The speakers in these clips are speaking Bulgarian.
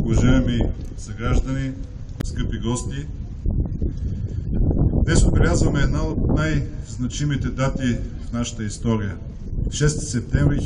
уважаеми съграждани, скъпи гости! Днес отбелязваме една от най-значимите дати в нашата история. 6 септември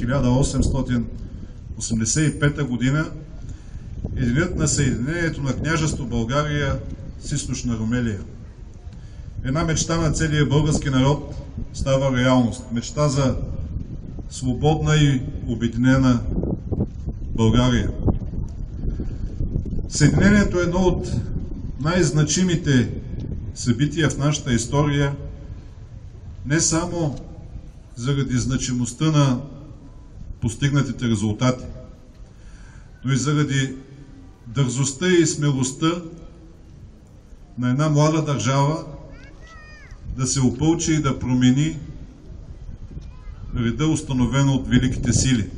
1885 година е денят на съединението на княжество България с източна Румелия. Една мечта на целия български народ става реалност. Мечта за свободна и обединена България. Съединението е едно от най-значимите събития в нашата история, не само заради значимостта на постигнатите резултати, но и заради дързостта и смелостта на една млада държава да се опълчи и да промени реда, установен от великите сили.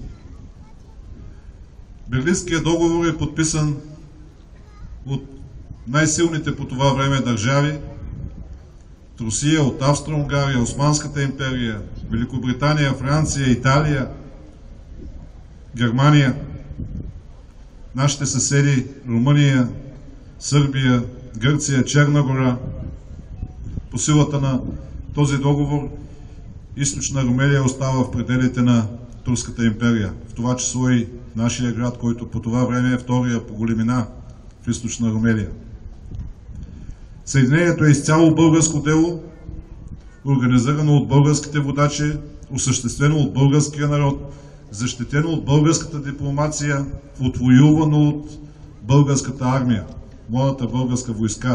Берлинският договор е подписан от най-силните по това време държави: от Русия, от Австро-Унгария, Османската империя, Великобритания, Франция, Италия, Германия, нашите съседи Румъния, Сърбия, Гърция, Черна гора. По силата на този договор източна Румелия остава в пределите на Турската империя, в това число и нашия град, който по това време е втория по големина в източна Румелия. Съединението е изцяло българско дело, организирано от българските водачи, осъществено от българския народ, защитено от българската дипломация, отвоювано от българската армия, младата българска войска.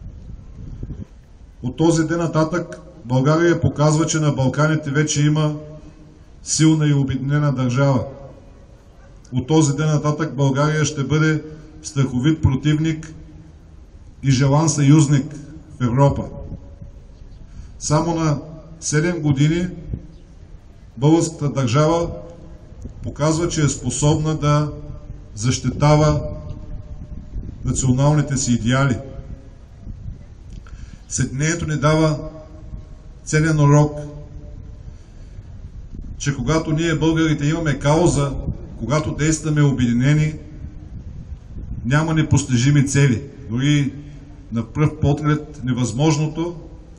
От този ден нататък България показва, че на Балканите вече има силна и обединена държава. От този ден нататък България ще бъде страховит противник и желан съюзник в Европа. Само на 7 години българската държава показва, че е способна да защитава националните си идеали. Съединението ни дава ценен урок, че когато ние, българите, имаме кауза, когато действаме обединени, няма непостижими цели. Дори на пръв поглед невъзможното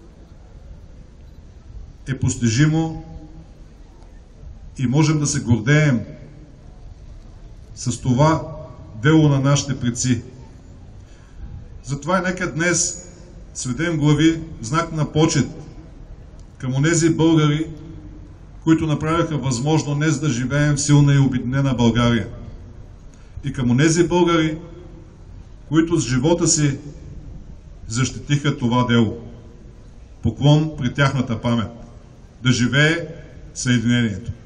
е постижимо и можем да се гордеем с това дело на нашите предци. Затова нека днес сведем глави в знак на почет към онези българи, които направиха възможно днес да живеем в силна и обединена България. И към онези българи, които с живота си защитиха това дело. Поклон при тяхната памет. Да живее съединението!